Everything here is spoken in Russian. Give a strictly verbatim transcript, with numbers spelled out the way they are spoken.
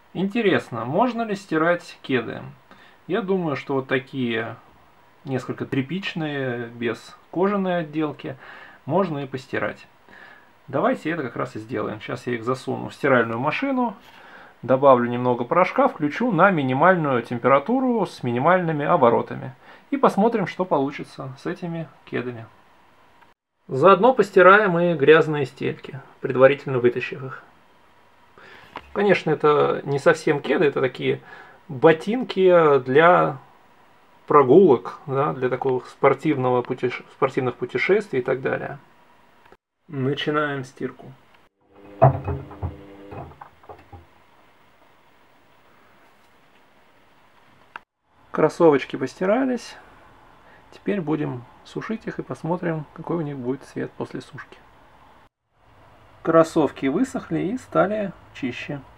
Интересно, можно ли стирать кеды? Я думаю, что вот такие несколько тряпичные, без кожаной отделки, можно и постирать. Давайте это как раз и сделаем. Сейчас я их засуну в стиральную машину, добавлю немного порошка, включу на минимальную температуру с минимальными оборотами. И посмотрим, что получится с этими кедами. Заодно постираем и грязные стельки, предварительно вытащив их. Конечно, это не совсем кеды, это такие ботинки для прогулок, да, для такого спортивного путеше... спортивных путешествий и так далее. Начинаем стирку. Кроссовочки постирались. Теперь будем сушить их и посмотрим, какой у них будет цвет после сушки. Кроссовки высохли и стали чище.